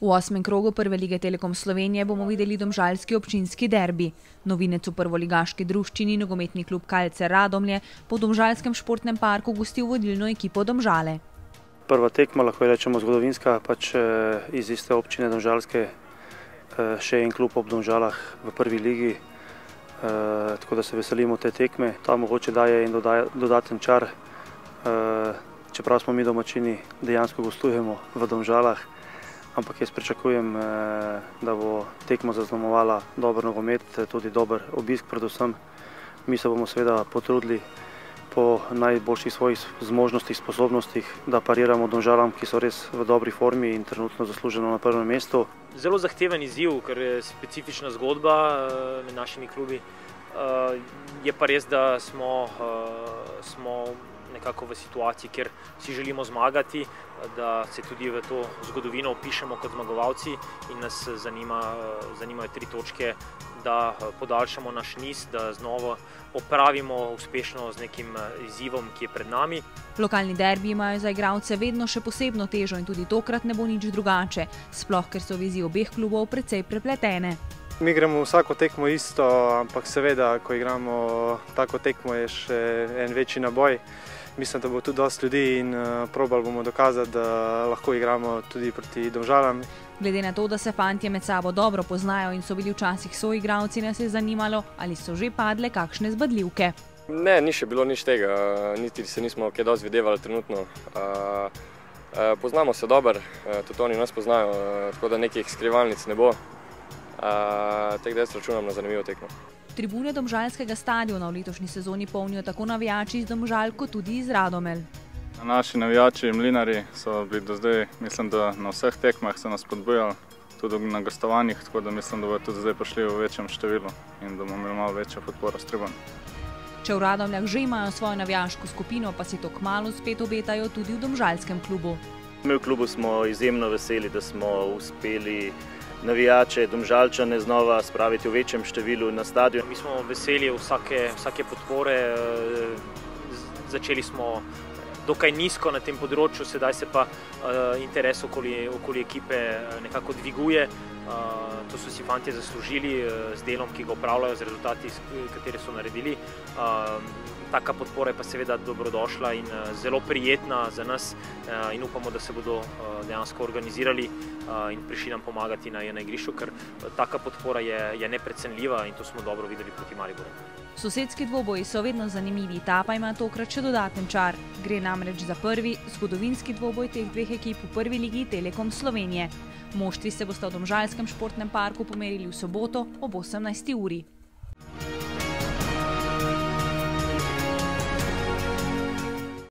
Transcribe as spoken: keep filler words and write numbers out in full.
V osmem krogu Prve lige Telekom Slovenije bomo videli domžalski občinski derbi. Novinec v prvoligaški druščini nogometni klub Kalce Radomlje po domžalskem športnem parku gostil vodilno ekipo Domžale. Prva tekma, lahko rečemo zgodovinska, pač iz iste občine domžalske, še en klub ob Domžalah v prvi ligi, tako da se veselimo te tekme. Ta mogoče daje in dodaten čar, čeprav smo mi domačini, dejansko gostujemo v Domžalah. Ampak jaz pričakujem, da bo tekma zaznamovala dober nogomet, tudi dober obisk predvsem. Mi se bomo seveda potrudili po najboljših svojih zmožnostih, sposobnostih, da pariramo Domžalam, ki so res v dobri formi in trenutno zasluženo na prvem mestu. Zelo zahteven izziv, ker je specifična zgodba med našimi klubi. Je pa res, da smo, smo nekako v situaciji, kjer si želimo zmagati, da se tudi v to zgodovino opišemo kot zmagovalci in nas zanima, zanimajo tri točke, da podaljšamo naš niz, da znova opravimo uspešno z nekim izzivom, ki je pred nami. Lokalni derbi imajo za igralce vedno še posebno težo in tudi tokrat ne bo nič drugače, sploh ker so vezi obeh klubov precej prepletene. Mi gremo vsako tekmo isto, ampak seveda, ko igramo tako tekmo, je še en večji naboj. Mislim, da bo tudi dosti ljudi in probali bomo dokazati, da lahko igramo tudi proti Domžalam. Glede na to, da se fantje med sabo dobro poznajo in so bili včasih soigralci, nas je zanimalo, ali so že padle kakšne zbadljivke. Ne, ni še bilo nič tega, niti se nismo kaj dosti videvali trenutno. Poznamo se dobro, tudi oni nas poznajo, tako da nekih skrivalnic ne bo. Tako da jaz računam na zanimivo tekmo. Tribune domžalskega stadiona v letošnji sezoni polnijo tako navijači iz Domžal kot tudi iz Radomelj. Naši navijači in mlinarji so bili do zdaj, mislim, da na vseh tekmah so nas spodbujali, tudi na gostovanjih, tako da mislim, da bodo tudi zdaj prišli v večjem številu in da bomo imeli malo večjo podporo s tribun. Če v Radomljah že imajo svojo navijaško skupino, pa si to kmalu spet obetajo tudi v domžalskem klubu. Mi v klubu smo izjemno veseli, da smo uspeli navijače, Domžalčane znova spraviti v večjem številu na stadion. Mi smo veseli vsake, vsake podpore, začeli smo dokaj nizko na tem področju, sedaj se pa interes okoli, okoli ekipe nekako dviguje. To so si fantje zaslužili z delom, ki ga opravljajo, z rezultati, katere so naredili. Taka podpora je pa seveda dobrodošla in zelo prijetna za nas in upamo, da se bodo dejansko organizirali in prišli nam pomagati na, na igrišču, ker taka podpora je, je neprecenljiva in to smo dobro videli proti Mariboru. Sosedski dvoboji so vedno zanimivi, ta pa ima tokrat še dodaten čar. Gre namreč za prvi zgodovinski dvoboj teh dveh ekip v Prvi ligi Telekom Slovenije. Moštvi se bosta v domžalskem športnem parku pomerili v soboto ob osemnajsti uri.